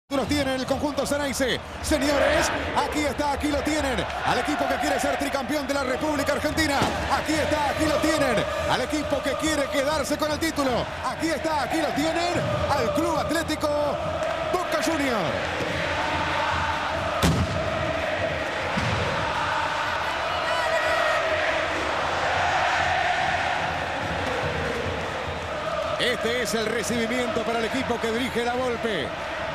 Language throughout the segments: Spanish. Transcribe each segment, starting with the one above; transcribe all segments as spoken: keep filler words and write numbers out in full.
Los tiene el conjunto Ceneice. Señores, aquí está, aquí lo tienen. Al equipo que quiere ser tricampeón de la República Argentina. Aquí está, aquí lo tienen. Al equipo que quiere quedarse con el título. Aquí está, aquí lo tienen. Al Club Atlético Boca Juniors. Este es el recibimiento para el equipo que dirige la Volpe.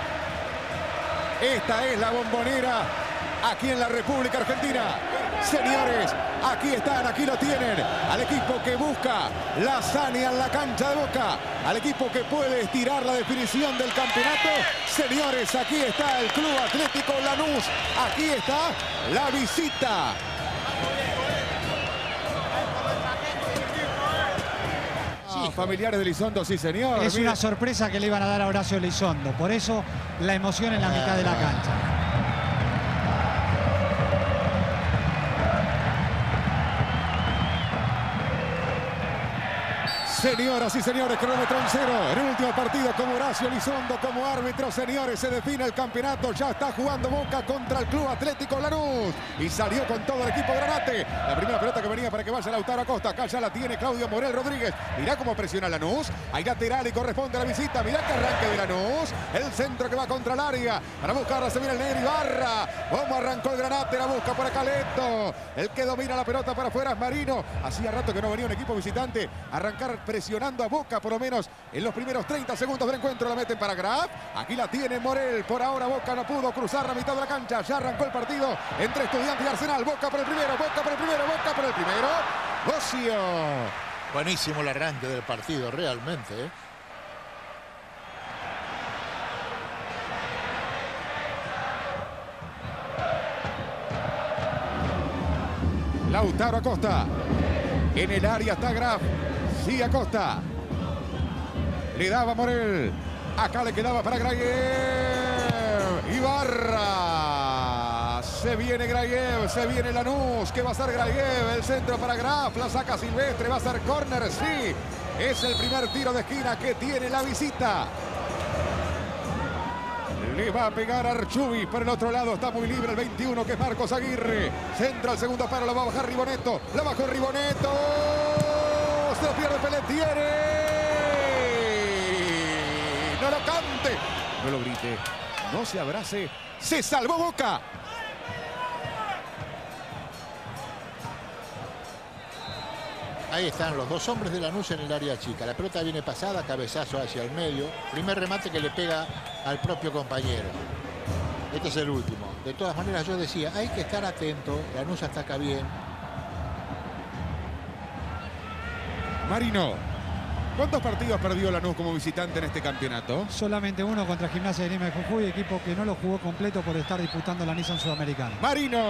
Esta es la Bombonera aquí en la República Argentina. Señores, aquí están, aquí lo tienen. Al equipo que busca la hazaña en la cancha de Boca. Al equipo que puede estirar la definición del campeonato. Señores, aquí está el Club Atlético Lanús. Aquí está la visita. Ah, familiares de Elizondo, sí señor. Es Mira. una sorpresa que le iban a dar a Horacio Elizondo. Por eso la emoción en la mitad de la cancha. Señoras y señores, cronómetro en cero. En el último partido como Horacio Elizondo como árbitro, señores, se define el campeonato. Ya está jugando Boca contra el Club Atlético Lanús. Y salió con todo el equipo granate. La primera pelota que venía para que vaya Lautaro Acosta. Acá ya la tiene Claudio Morel Rodríguez. Mirá cómo presiona Lanús. Hay lateral y corresponde a la visita. Mirá que arranque de Lanús. El centro que va contra el área. Para buscarla se viene el negro Ibarra. Cómo arrancó el granate. La busca por acá Leto. El que domina la pelota para afuera es Marino. Hacía rato que no venía un equipo visitante. Arrancar presionando a Boca por lo menos en los primeros treinta segundos del encuentro. La meten para Graf. Aquí la tiene Morel. Por ahora Boca no pudo cruzar la mitad de la cancha. Ya arrancó el partido entre Estudiantes y Arsenal. Boca por el primero, Boca por el primero, Boca por el primero. Bocio. Buenísimo el arranque del partido, realmente, ¿eh? Lautaro Acosta. En el área está Graf. Sigue Acosta. Le daba Morel. Acá le quedaba para Grayev. Ibarra. Se viene Grayev. Se viene Lanús. ¿Qué va a hacer Grayev? El centro para Graf. La saca Silvestre. Va a ser córner. Sí. Es el primer tiro de esquina que tiene la visita. Le va a pegar Archubi. Por el otro lado está muy libre el veintiuno, que es Marcos Aguirre. Centra el segundo paro. Lo va a bajar Riboneto. La bajó Riboneto. Se lo pierde Pelletieri. No lo cante. No lo grite. No se abrace. Se salvó Boca. Ahí están los dos hombres de Lanús en el área chica. La pelota viene pasada, cabezazo hacia el medio. Primer remate que le pega al propio compañero. Este es el último. De todas maneras yo decía, hay que estar atento. Lanús ataca bien. Marino, ¿cuántos partidos perdió Lanús como visitante en este campeonato? Solamente uno contra Gimnasia de Grima de Jujuy, equipo que no lo jugó completo por estar disputando la Nissan Sudamericana. Marino.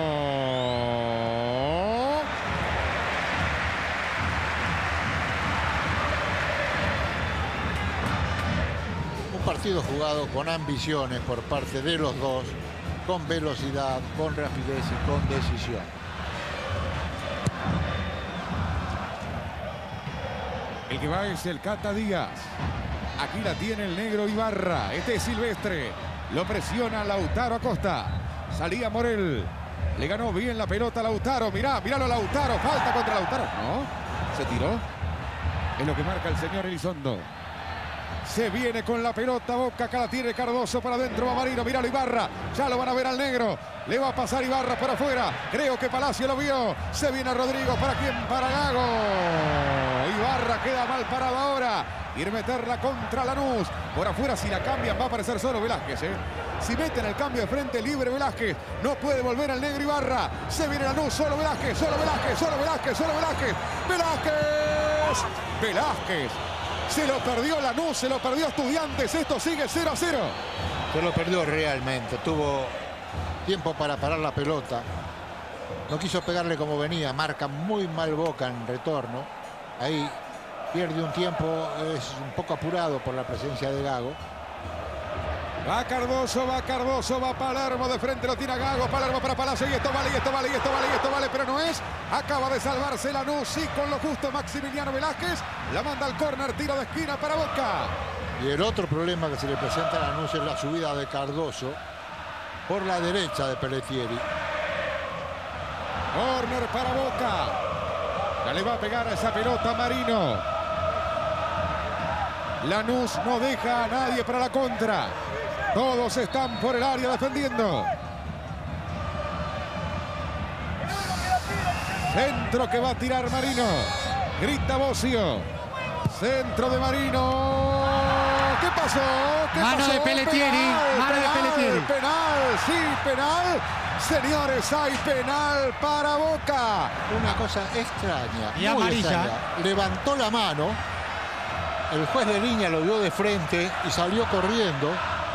Un partido jugado con ambiciones por parte de los dos, con velocidad, con rapidez y con decisión. El que va es el Cata Díaz. Aquí la tiene el negro Ibarra. Este es Silvestre. Lo presiona Lautaro Acosta. Salía Morel. Le ganó bien la pelota a Lautaro. Mirá, miralo a Lautaro. Falta contra Lautaro. No, se tiró. Es lo que marca el señor Elizondo. Se viene con la pelota Boca. Acá la tiene Cardoso para adentro. Va Marino. Miralo Ibarra. Ya lo van a ver al negro. Le va a pasar Ibarra para afuera. Creo que Palacio lo vio. Se viene Rodrigo. ¿Para quién? Para Gago. Ibarra queda mal parado ahora. Ir meterla contra Lanús. Por afuera, si la cambian, va a aparecer solo Velázquez, ¿eh? Si meten el cambio de frente, libre Velázquez. No puede volver al negro Ibarra. Se viene Lanús. Solo Velázquez. Solo Velázquez. Solo Velázquez. Solo Velázquez. Velázquez. Velázquez. Se lo perdió Lanús. Se lo perdió Estudiantes. Esto sigue cero a cero. Se lo perdió realmente. Tuvo tiempo para parar la pelota. No quiso pegarle como venía. Marca muy mal Boca en retorno. Ahí pierde un tiempo. Es un poco apurado por la presencia de Gago. Va Cardoso, va Cardoso, va Palermo de frente, lo tira Gago, Palermo para Palacio y esto vale, y esto vale, y esto vale, y esto vale, pero no es. Acaba de salvarse Lanús, sí, con lo justo Maximiliano Velázquez. La manda al córner, tiro de esquina para Boca. Y el otro problema que se le presenta a Lanús es la subida de Cardoso por la derecha de Pelletieri. Corner para Boca. Ya le va a pegar a esa pelota Marino. Lanús no deja a nadie para la contra. Todos están por el área defendiendo. Centro que va a tirar Marino. Grita Bocio. Centro de Marino. ¿Qué pasó? ¿Qué mano pasó? de Pelletieri. Penal, Mano penal, de Pelletieri. Penal, sí, penal. Señores, hay penal para Boca. Una cosa extraña. Y muy amarilla. extraña. Levantó la mano. El juez de línea lo vio de frente y salió corriendo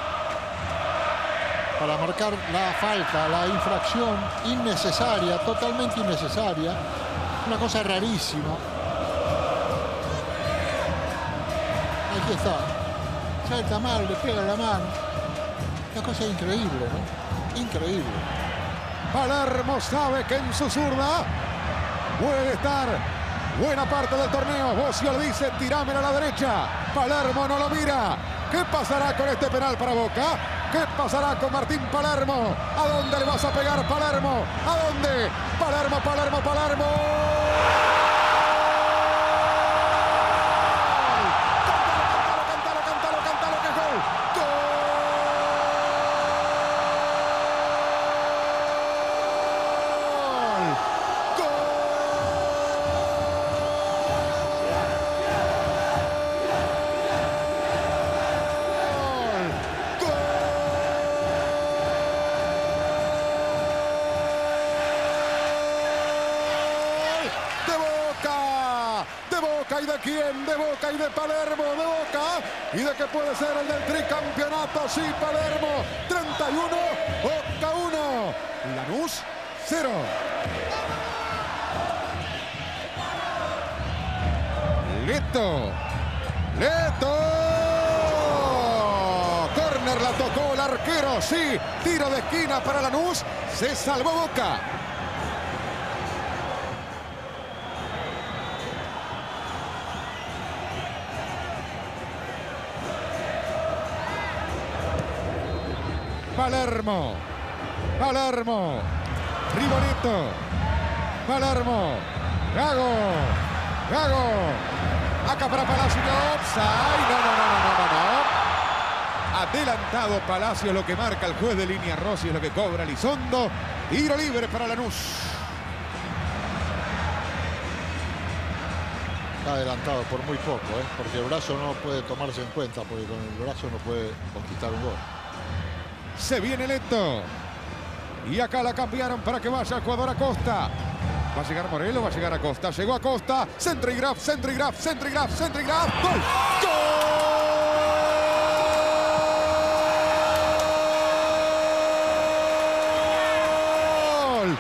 para marcar la falta, la infracción innecesaria, totalmente innecesaria. Una cosa rarísima. Aquí está. Salta mal, le pega la mano. Una cosa increíble, ¿no? Increíble. Palermo sabe que en su zurda puede estar buena parte del torneo. Bocio le dice, tirámela a la derecha. Palermo no lo mira. ¿Qué pasará con este penal para Boca? ¿Qué pasará con Martín Palermo? ¿A dónde le vas a pegar, Palermo? ¿A dónde? Palermo, Palermo, Palermo. Cántalo, cántalo, cántalo, cántalo, que es gol. ¿Y de quién? De Boca y de Palermo, de Boca. ¿Y de qué puede ser el del tricampeonato? Sí, Palermo, treinta y uno, Boca uno, Lanús cero. Leto, Leto. Corner la tocó el arquero, sí. Tiro de esquina para Lanús, se salvó Boca. Palermo, Palermo, Riboneto, Palermo, Gago, Gago, acá para Palacio, offside, no, no, no, no, no, no, adelantado Palacio, lo que marca el juez de línea. Rossi es lo que cobra Elizondo, tiro libre para Lanús. Está adelantado por muy poco, ¿eh? Porque el brazo no puede tomarse en cuenta, porque con el brazo no puede conquistar un gol. Se viene Leto. Y acá la cambiaron para que vaya el jugador Acosta. ¿Va a llegar Morelo? ¿Va a llegar Acosta? Llegó Acosta. Centro y Graf, centro y Graf, centro y Graf, centro y Graf. ¡Gol! ¡Gol!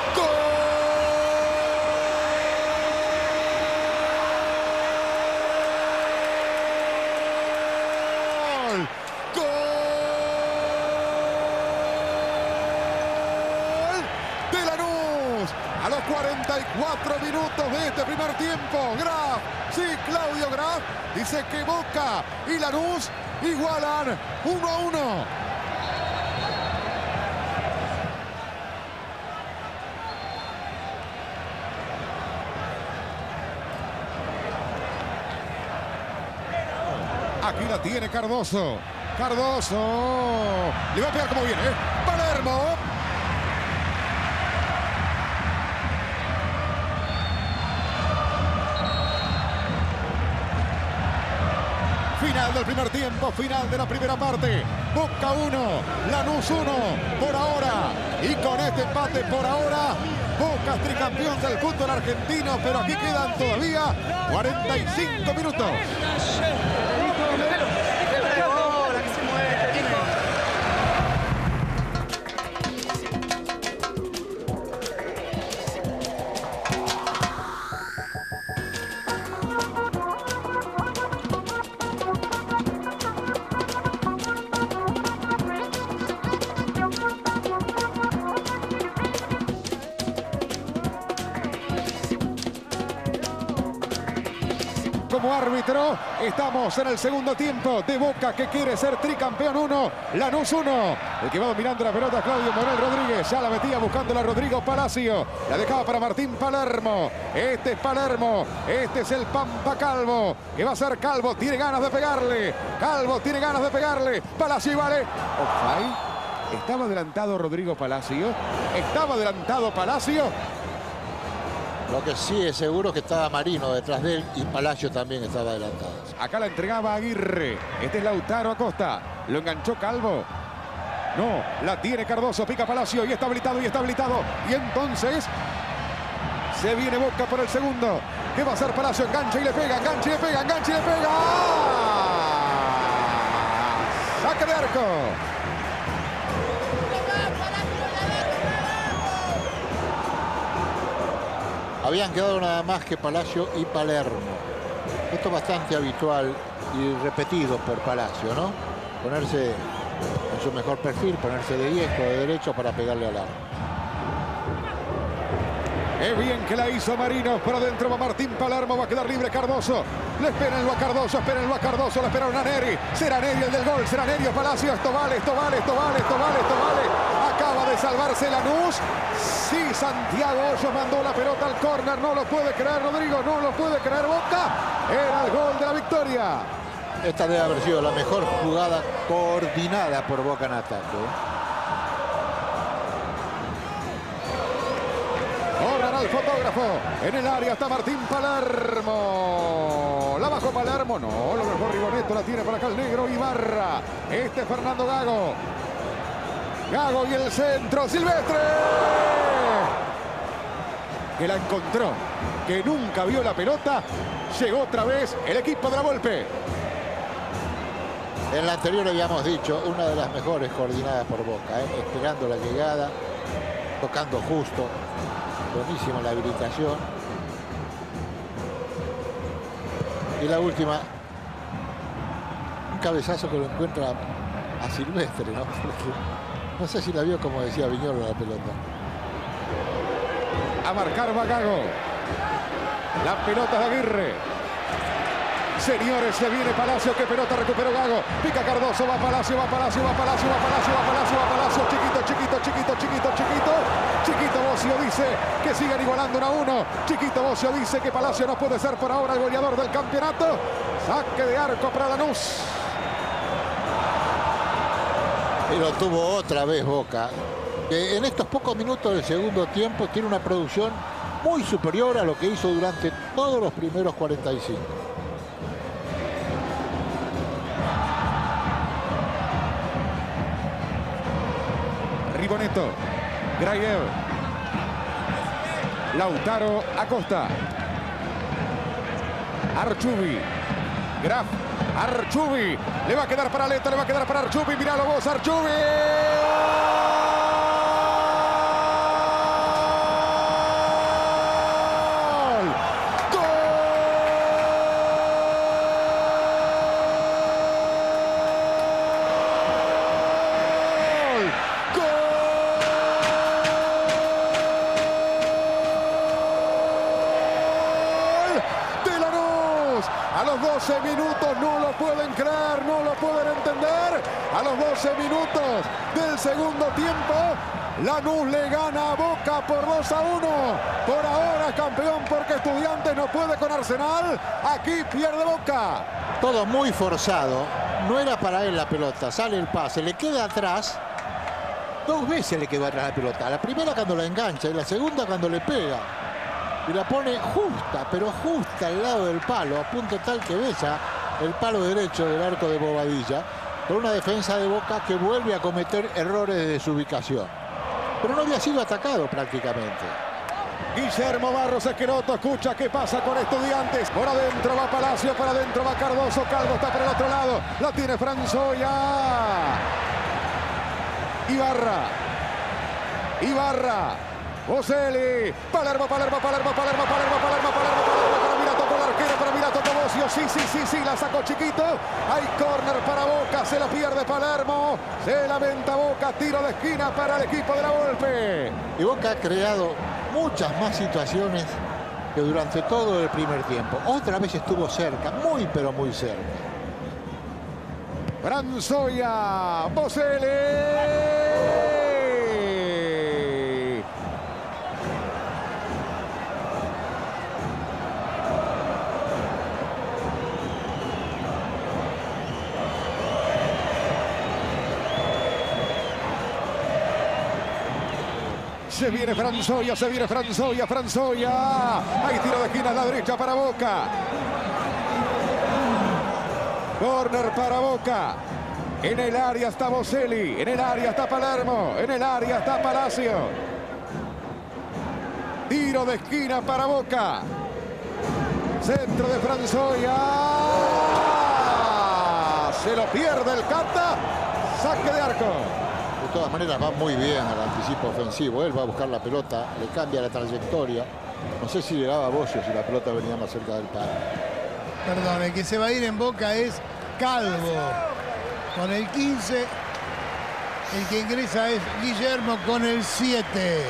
A los cuarenta y cuatro minutos de este primer tiempo, Graf, sí, Claudio Graf, dice que Boca y Lanús igualan uno a uno. Aquí la tiene Cardoso. Cardoso. Le va a pegar como viene, ¿eh? Palermo. Final del primer tiempo, final de la primera parte. Boca uno, Lanús uno por ahora. Y con este empate por ahora, Boca es tricampeón del fútbol argentino, pero aquí quedan todavía cuarenta y cinco minutos. como árbitro. Estamos en el segundo tiempo de Boca, que quiere ser tricampeón uno, Lanús uno. El que va dominando la pelota, Claudio Morel Rodríguez. Ya la metía buscándola Rodrigo Palacio. La dejaba para Martín Palermo. Este es Palermo. Este es el Pampa Calvo, que va a ser Calvo. Tiene ganas de pegarle. Calvo tiene ganas de pegarle. Palacio y vale. Offside. Estaba adelantado Rodrigo Palacio. Estaba adelantado Palacio. Lo que sí es seguro que estaba Marino detrás de él y Palacio también estaba adelantado. Acá la entregaba Aguirre. Este es Lautaro Acosta. Lo enganchó Calvo. No, la tiene Cardoso. Pica Palacio y está habilitado y está habilitado. Y entonces se viene Boca por el segundo. ¿Qué va a hacer Palacio? Engancha y le pega, engancha y le pega, engancha y le pega. Saque de arco. Habían quedado nada más que Palacio y Palermo. Esto es bastante habitual y repetido por Palacio, ¿no? Ponerse en su mejor perfil, ponerse de diestro, de derecho para pegarle al arco. Qué bien que la hizo Marino. Por adentro va Martín Palermo. Va a quedar libre Cardoso. Le esperan a Cardoso. Espérenlo a Cardoso. Le esperaron a Neri. Será Neri el del gol. Será Neri o Palacio. Esto vale, esto vale, esto vale, esto vale, esto vale. Acaba de salvarse Lanús. Sí, Santiago Hoyos mandó la pelota al córner. No lo puede creer Rodrigo. No lo puede creer Boca. Era el gol de la victoria. Esta debe haber sido la mejor jugada coordinada por Boca en ataque. Cobran al fotógrafo. En el área está Martín Palermo. La bajó Palermo. No, lo mejor Riboneto. La tiene para acá el negro Ibarra. Este es Fernando Gago. Gago y el centro. Silvestre. Que la encontró. Que nunca vio la pelota. Llegó otra vez el equipo de la Volpe. En la anterior habíamos dicho, una de las mejores coordinadas por Boca, ¿eh? Esperando la llegada, tocando justo. Buenísima la habilitación. Y la última, un cabezazo que lo encuentra a Silvestre, ¿no? Porque no sé si la vio como decía Viñolo la pelota. A marcar va Gago. La pelota de Aguirre. Señores, se viene Palacio. Qué pelota recuperó Gago. Pica Cardoso. Va Palacio, va Palacio, va Palacio, va Palacio, va Palacio, va Palacio. Chiquito, chiquito, chiquito, chiquito, chiquito. Chiquito Bocio dice que siguen igualando uno a uno. Chiquito Bocio dice que Palacio no puede ser por ahora el goleador del campeonato. Saque de arco para Lanús. Y lo tuvo otra vez Boca, que en estos pocos minutos del segundo tiempo tiene una producción muy superior a lo que hizo durante todos los primeros cuarenta y cinco. Riboneto, Grayev, Lautaro Acosta, Archubi, Graf, Archubi, le va a quedar para Leto, le va a quedar para Archubi, míralo vos, Archubi. A los doce minutos no lo pueden creer, no lo pueden entender. A los doce minutos del segundo tiempo, Lanús le gana a Boca por dos a uno. Por ahora es campeón porque Estudiantes no puede con Arsenal. Aquí pierde Boca. Todo muy forzado. No era para él la pelota. Sale el pase, le queda atrás. Dos veces le quedó atrás la pelota. La primera cuando la engancha y la segunda cuando le pega. Y la pone justa, pero justa al lado del palo, a punto tal que besa el palo derecho del arco de Bobadilla, con una defensa de Boca que vuelve a cometer errores de desubicación. Pero no había sido atacado prácticamente. Guillermo Barros Esqueloto escucha qué pasa con Estudiantes. Por adentro va Palacio, por adentro va Cardoso. Calvo está por el otro lado. La tiene Franzoya. Ibarra. Ibarra. Boselli, Palermo, Palermo, Palermo, Palermo, Palermo, Palermo, Palermo, Palermo, para Mira, tocó el arquero, para Mira, tocó Bocio, sí, sí, sí, sí, la sacó Chiquito, hay córner para Boca, se la pierde Palermo, se lamenta Boca, tiro de esquina para el equipo de la Volpe. Y Boca ha creado muchas más situaciones que durante todo el primer tiempo. Otra vez estuvo cerca, muy pero muy cerca. Franzoia, Boselli. Se viene Franzoia, se viene Franzoia, Franzoia. Hay tiro de esquina a la derecha para Boca. Corner para Boca. En el área está Boselli, en el área está Palermo, en el área está Palacio. Tiro de esquina para Boca. Centro de Franzoia. Se lo pierde el Cata. Saque de arco. De todas maneras va muy bien al anticipo ofensivo. Él va a buscar la pelota, le cambia la trayectoria. No sé si le daba a Bocio si la pelota venía más cerca del palo. Perdón, el que se va a ir en Boca es Calvo. Con el quince, el que ingresa es Guillermo con el siete.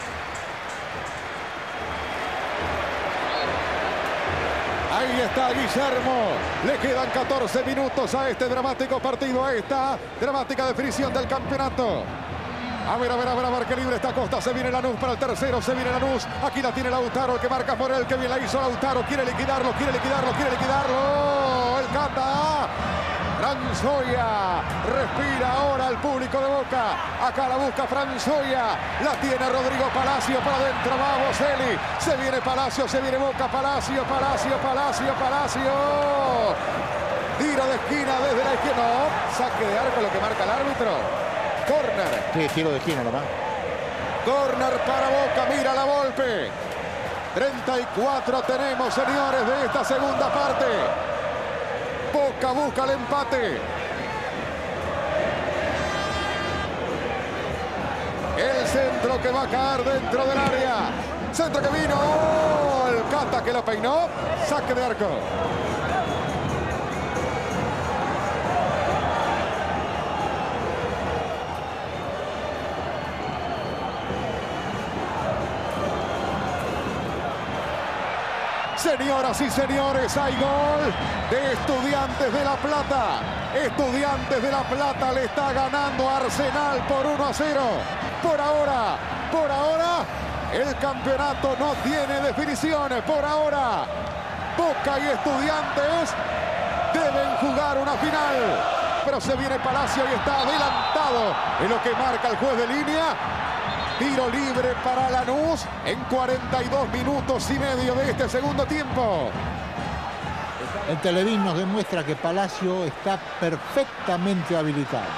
Ahí está Guillermo. Le quedan catorce minutos a este dramático partido, a esta dramática definición del campeonato. A ver, a ver, a ver, a ver qué libre está Costa. Se viene Lanús para el tercero, se viene Lanús. Aquí la tiene Lautaro, que marca por él, que bien la hizo Lautaro. Quiere liquidarlo, quiere liquidarlo, quiere liquidarlo. El Cata. Franzoia. Respira ahora el público de Boca. Acá la busca Franzoia. La tiene Rodrigo Palacio para adentro. Va Boselli. Se viene Palacio, se viene Boca. Palacio, Palacio, Palacio, Palacio. Tiro de esquina desde la izquierda. No, saque de arco lo que marca el árbitro. Corner. Sí, tiro de esquina nomás. Corner para Boca. Mira la Volpe. treinta y cuatro tenemos, señores, de esta segunda parte. Boca busca el empate. El centro que va a caer dentro del área. Centro que vino. Oh, el Cata que lo peinó. Saque de arco. Señoras y señores, hay gol de Estudiantes de La Plata. Estudiantes de La Plata le está ganando a Arsenal por uno a cero. Por ahora, por ahora, el campeonato no tiene definiciones. Por ahora, Boca y Estudiantes deben jugar una final. Pero se viene Palacio y está adelantado en lo que marca el juez de línea. Tiro libre para Lanús en cuarenta y dos minutos y medio de este segundo tiempo. El Televín nos demuestra que Palacio está perfectamente habilitado.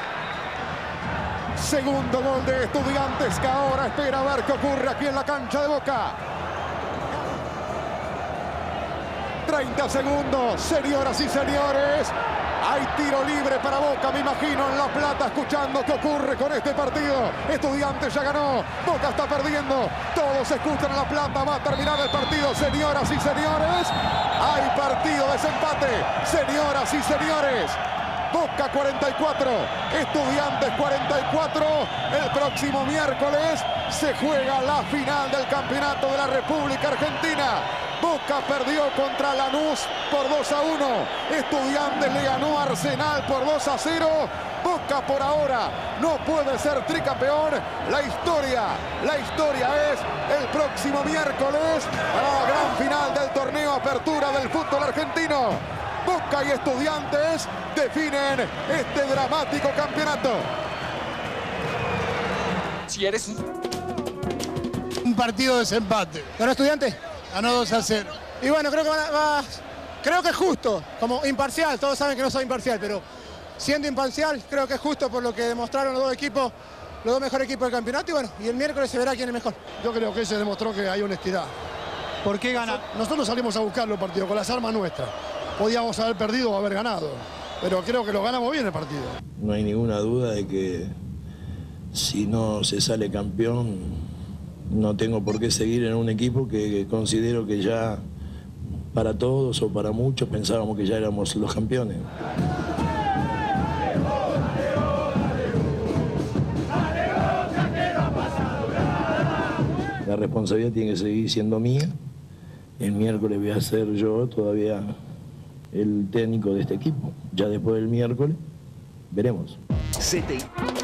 Segundo gol de Estudiantes, que ahora espera a ver qué ocurre aquí en la cancha de Boca. treinta segundos, señoras y señores. Hay tiro libre para Boca, me imagino, en La Plata, escuchando qué ocurre con este partido. Estudiantes ya ganó, Boca está perdiendo. Todos escuchan en La Plata, va a terminar el partido, señoras y señores. Hay partido, desempate, señoras y señores. Boca cuarenta y cuatro, Estudiantes cuarenta y cuatro. El próximo miércoles se juega la final del Campeonato de la República Argentina. Boca perdió contra Lanús por dos a uno. Estudiantes le ganó a Arsenal por dos a cero. Boca por ahora no puede ser tricampeón. La historia, la historia es el próximo miércoles para la gran final del torneo Apertura del fútbol argentino. Boca y Estudiantes definen este dramático campeonato. Si eres un partido de desempate. ¿Ganó Estudiantes? Ganó dos a cero. Y bueno, creo que va, va, creo que es justo, como imparcial. Todos saben que no soy imparcial, pero siendo imparcial, creo que es justo por lo que demostraron los dos equipos, los dos mejores equipos del campeonato. Y bueno, y el miércoles se verá quién es mejor. Yo creo que se demostró que hay honestidad. ¿Por qué gana? Nosotros salimos a buscar los partidos con las armas nuestras. Podíamos haber perdido o haber ganado, pero creo que lo ganamos bien el partido. No hay ninguna duda de que si no se sale campeón, no tengo por qué seguir en un equipo que considero que ya para todos o para muchos pensábamos que ya éramos los campeones. La responsabilidad tiene que seguir siendo mía el miércoles voy a ser yo todavía el técnico de este equipo. Ya después del miércoles veremos. C T I